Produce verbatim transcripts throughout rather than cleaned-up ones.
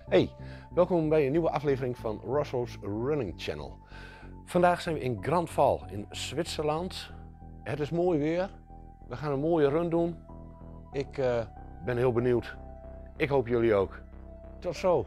Hey, welkom bij een nieuwe aflevering van Rosso's Running Channel. Vandaag zijn we in Grandval in Zwitserland. Het is mooi weer. We gaan een mooie run doen. Ik uh, ben heel benieuwd. Ik hoop jullie ook. Tot zo!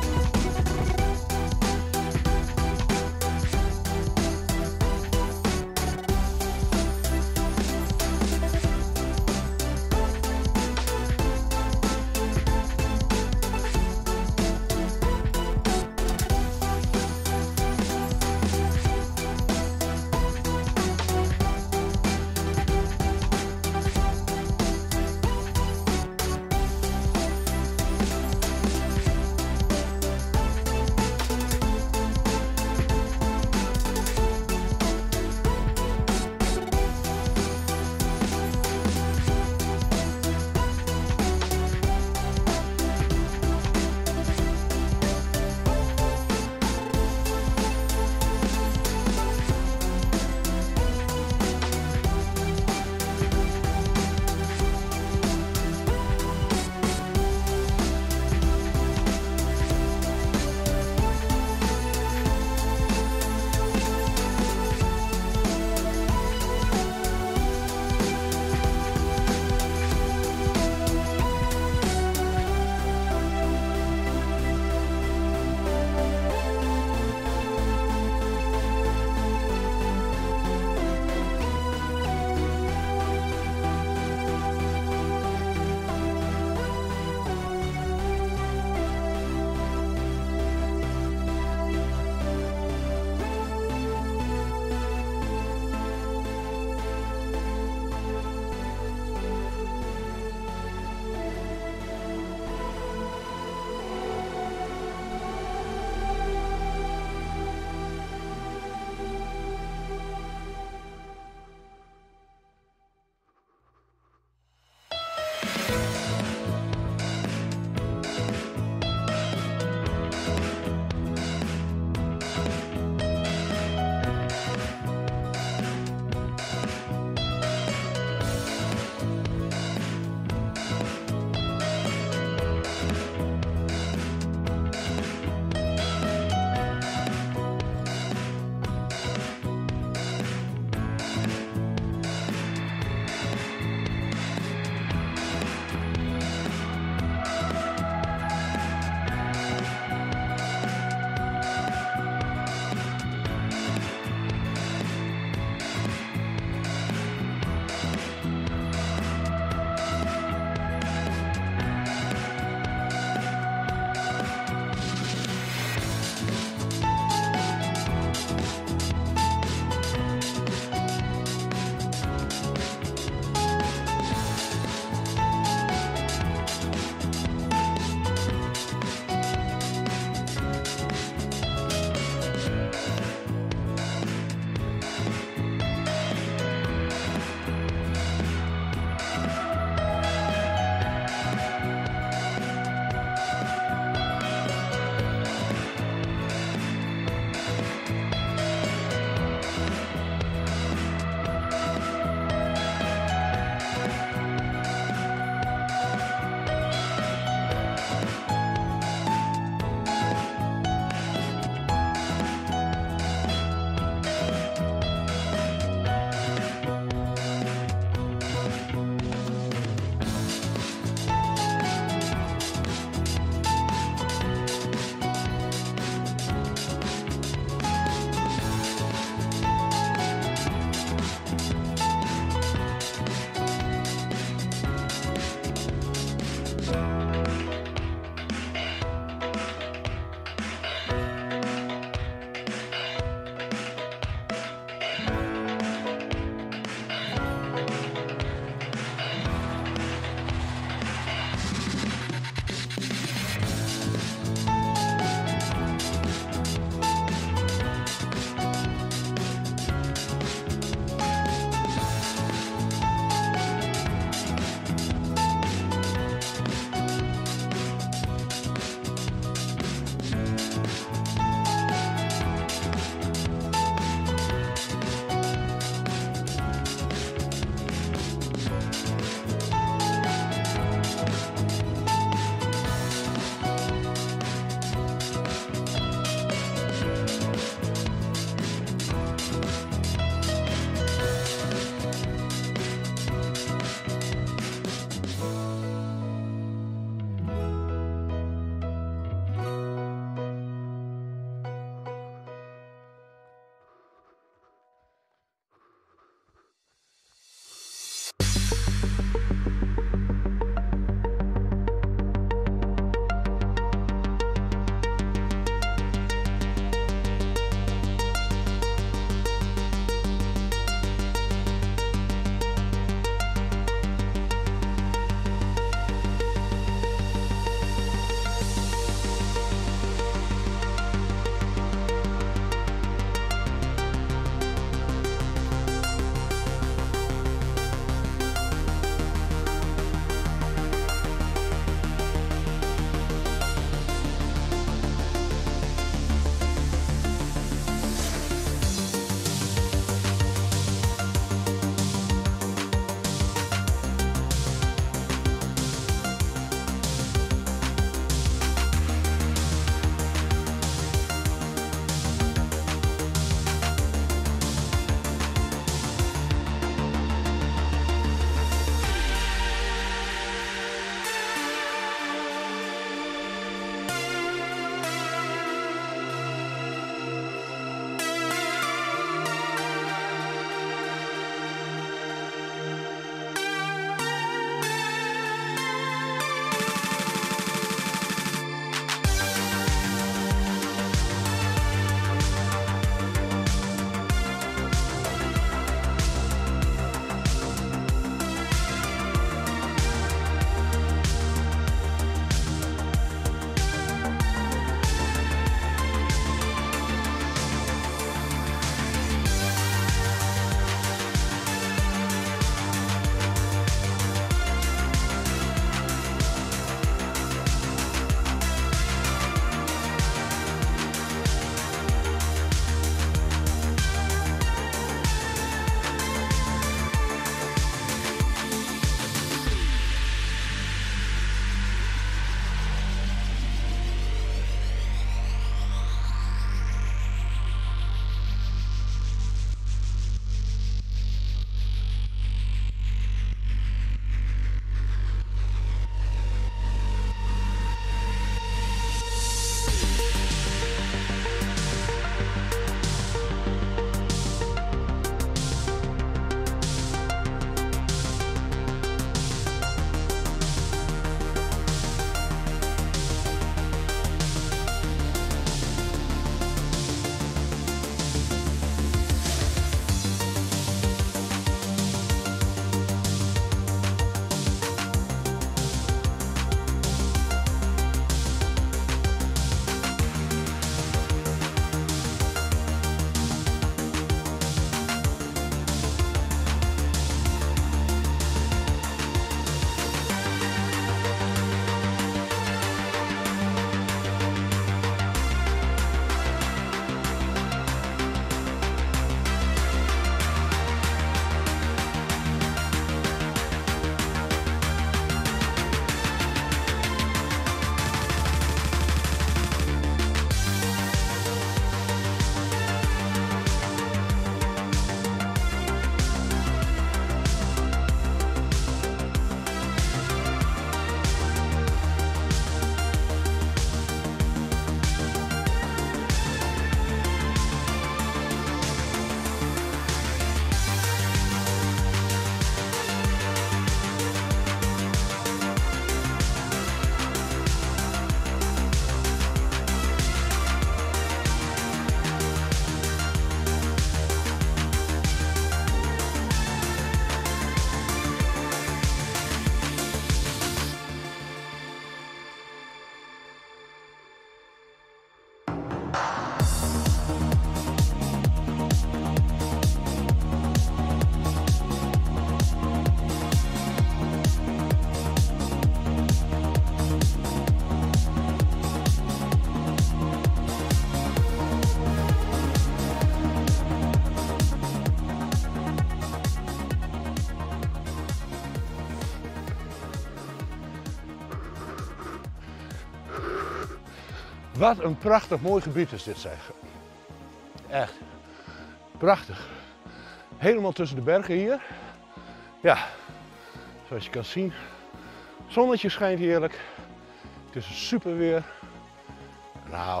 Wat een prachtig mooi gebied is dit, zeg. Echt prachtig. Helemaal tussen de bergen hier. Ja, zoals je kan zien. Zonnetje schijnt heerlijk. Het is een super weer. Nou,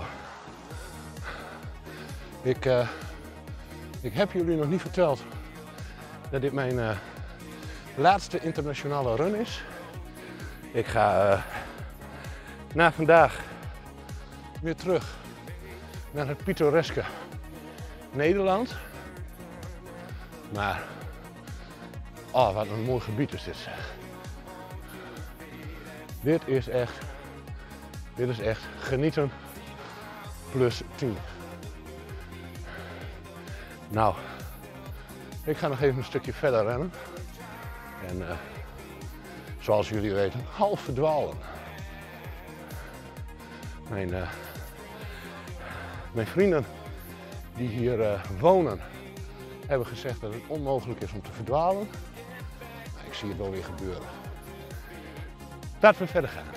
ik, uh, ik heb jullie nog niet verteld dat dit mijn uh, laatste internationale run is. Ik ga uh, na vandaag weer terug naar het pittoreske Nederland. Maar, oh wat een mooi gebied is dit, zeg. Dit is echt, dit is echt genieten plus tien. Nou, ik ga nog even een stukje verder rennen. En uh, zoals jullie weten, half verdwalen. Mijn, uh, mijn vrienden die hier uh, wonen, hebben gezegd dat het onmogelijk is om te verdwalen. Maar ik zie het wel weer gebeuren. Laten we verder gaan.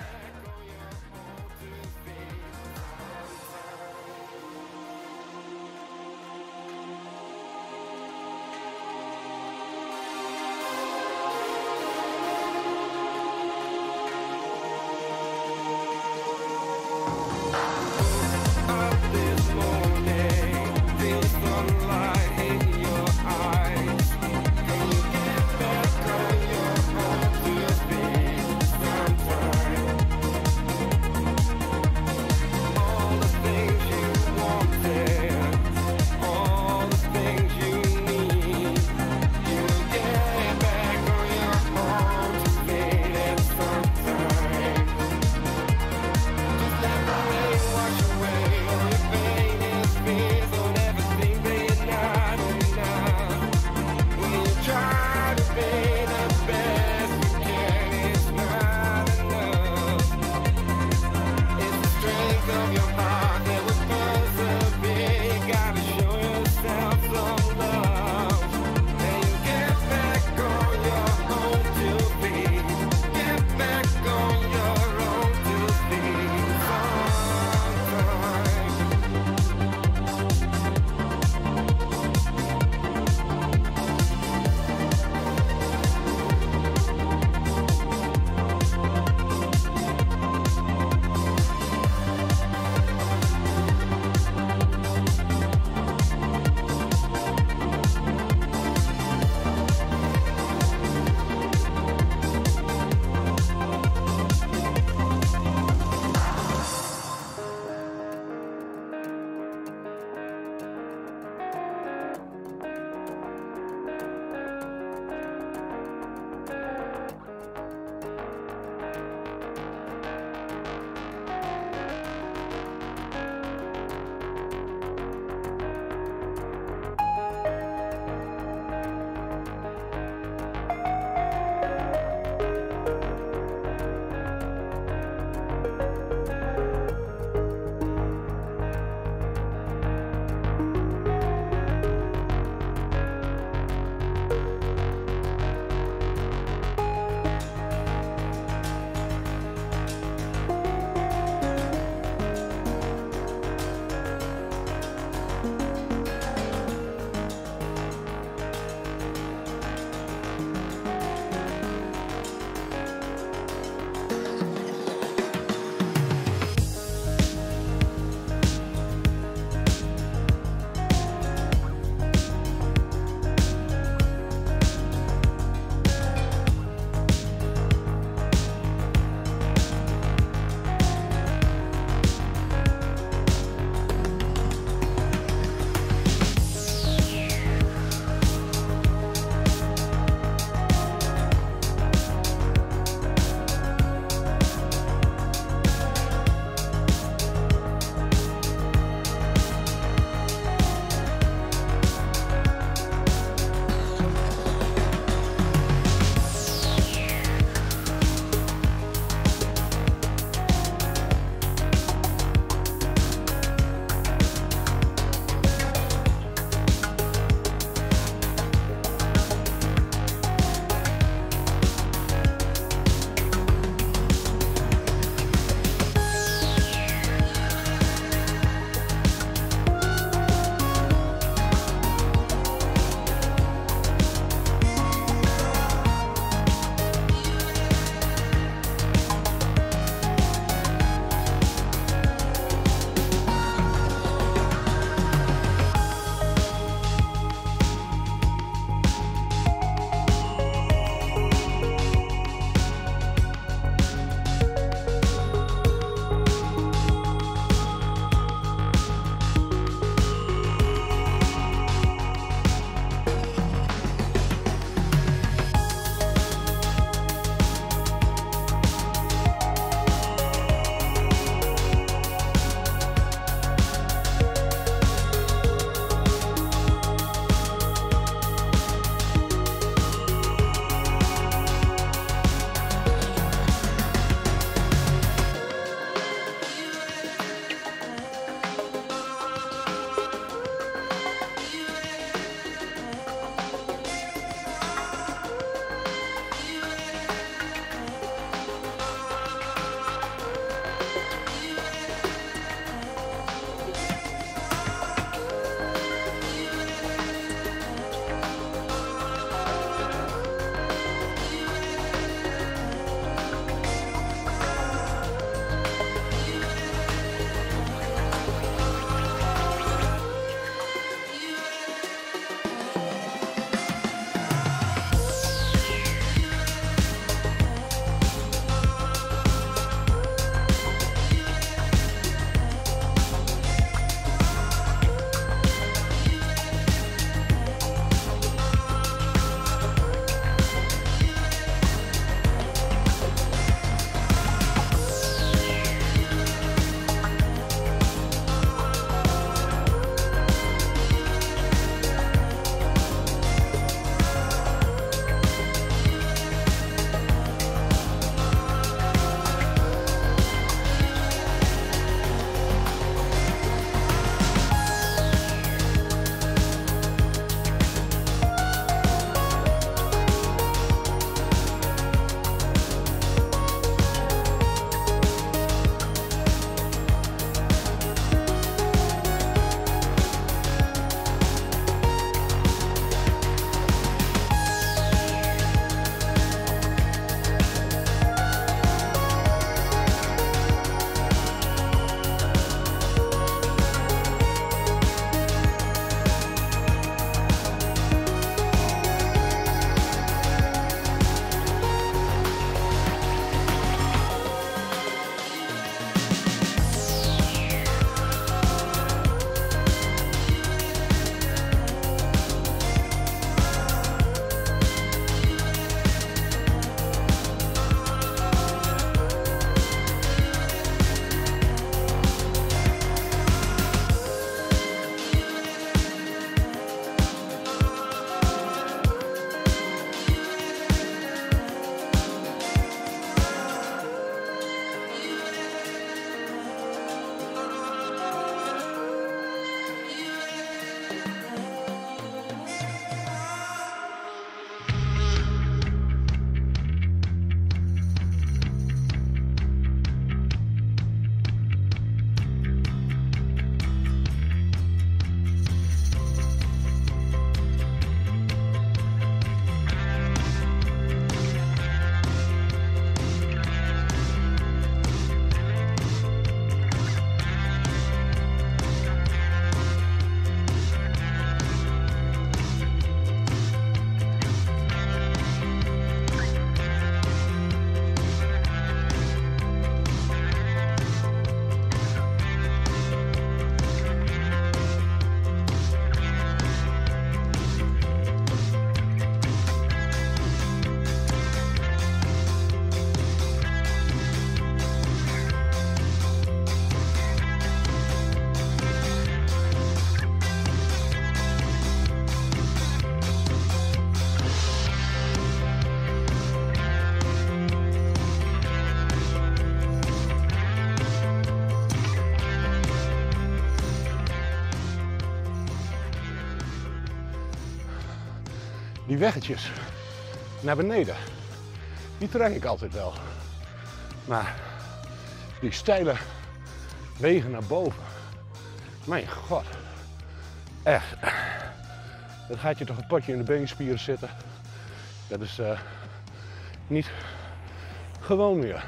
die weggetjes naar beneden, die trek ik altijd wel. Maar die steile wegen naar boven, mijn god, echt, dat gaat je toch een potje in de beenspieren zitten. Dat is uh, niet gewoon meer.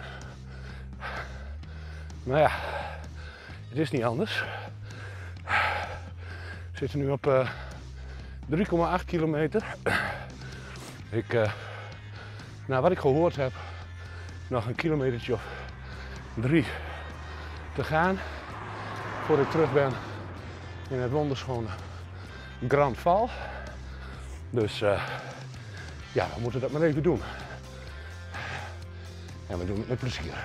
Maar ja, het is niet anders. We zitten nu op uh, drie komma acht kilometer. Ik, uh, nou, wat ik gehoord heb, nog een kilometertje of drie te gaan voordat ik terug ben in het wonderschone Grandval. Dus uh, ja, we moeten dat maar even doen. En we doen het met plezier.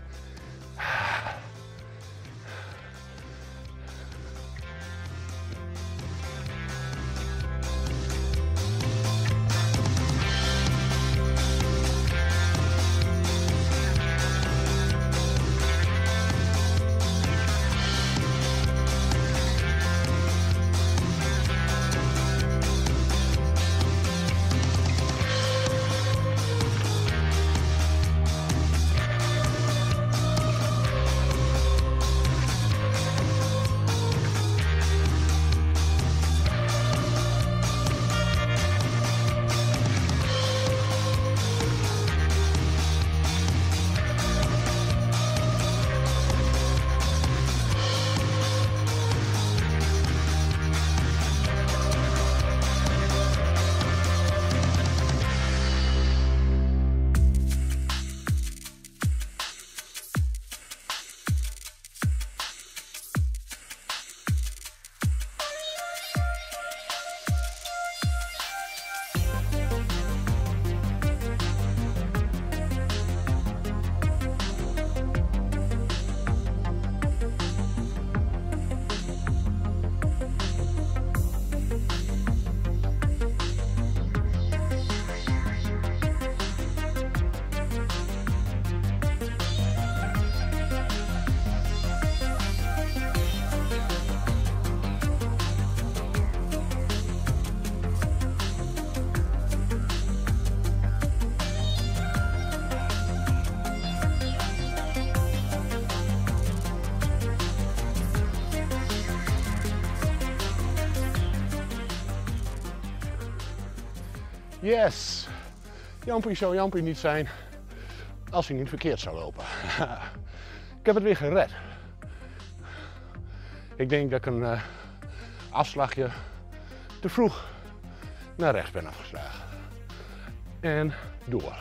Yes! Jampie zou Jampie niet zijn als hij niet verkeerd zou lopen. Ik heb het weer gered. Ik denk dat ik een uh, afslagje te vroeg naar rechts ben afgeslagen. En door.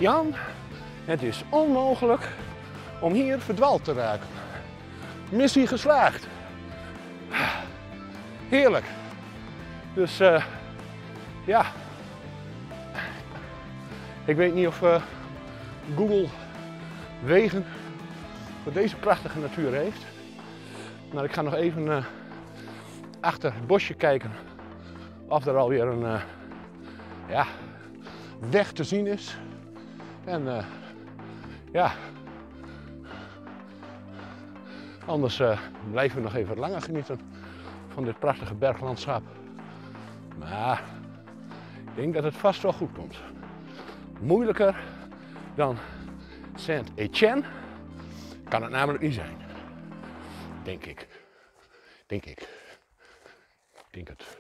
Jan, het is onmogelijk om hier verdwaald te raken. Missie geslaagd. Heerlijk. Dus uh, ja. Ik weet niet of uh, Google wegen voor deze prachtige natuur heeft. Maar ik ga nog even uh, achter het bosje kijken of er alweer een uh, ja, weg te zien is. En uh, ja, anders uh, blijven we nog even langer genieten van dit prachtige berglandschap. Maar ik denk dat het vast wel goed komt. Moeilijker dan Saint-Étienne kan het namelijk niet zijn. Denk ik. Denk ik. Denk het.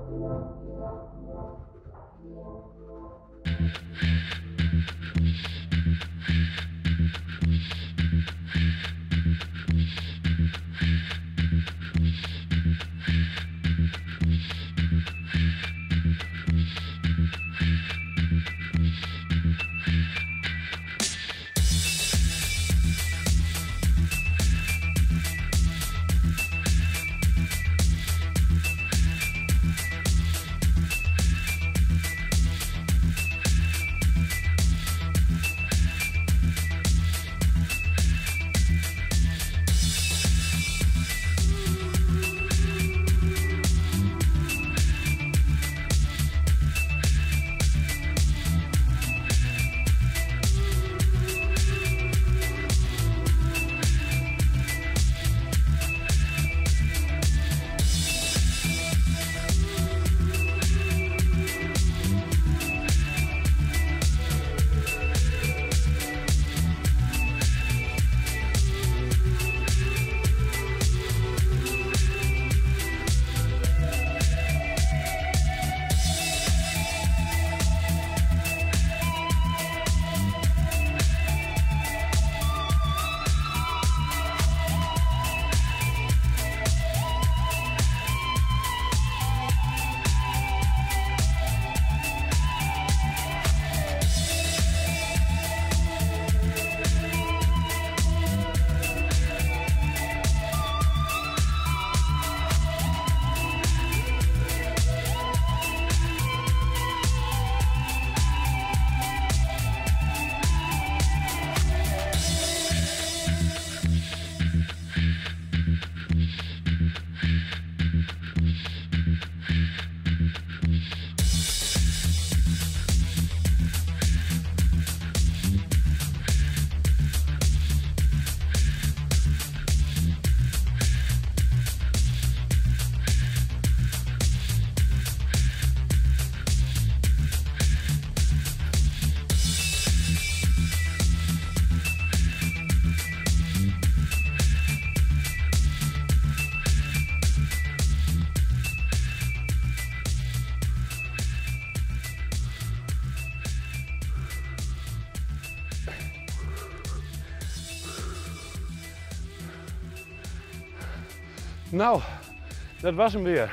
Nou, dat was hem weer.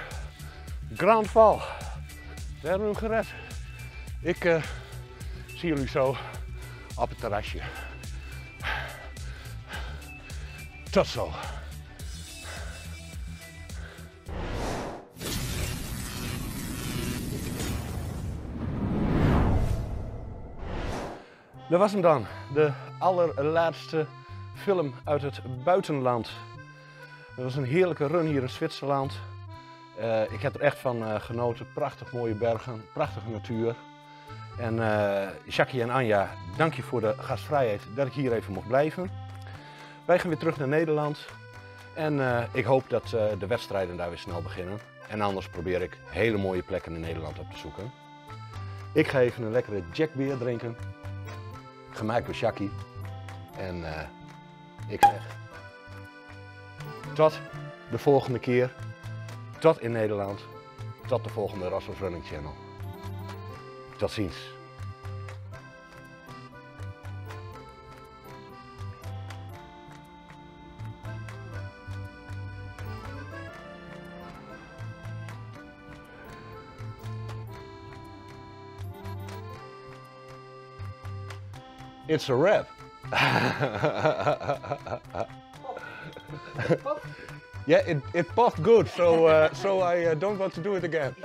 Grandval. We hebben hem gered. Ik uh, zie jullie zo op het terrasje. Tot zo. Dat was hem dan. De allerlaatste film uit het buitenland. Het was een heerlijke run hier in Zwitserland. Uh, ik heb er echt van uh, genoten. Prachtig mooie bergen, prachtige natuur. En uh, Jackie en Anja, dank je voor de gastvrijheid dat ik hier even mocht blijven. Wij gaan weer terug naar Nederland. En uh, ik hoop dat uh, de wedstrijden daar weer snel beginnen. En anders probeer ik hele mooie plekken in Nederland op te zoeken. Ik ga even een lekkere Jackbeer drinken. Gemaakt door Jackie. En uh, ik zeg tot de volgende keer. Tot in Nederland. Tot de volgende Rosso's Running Channel. Tot ziens. It's a wrap. Yeah, it, it popped good, so uh, so I uh, don't want to do it again.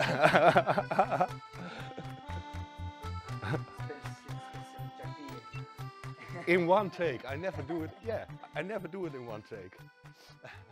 In one take. I never do it. Yeah, I never do it in one take.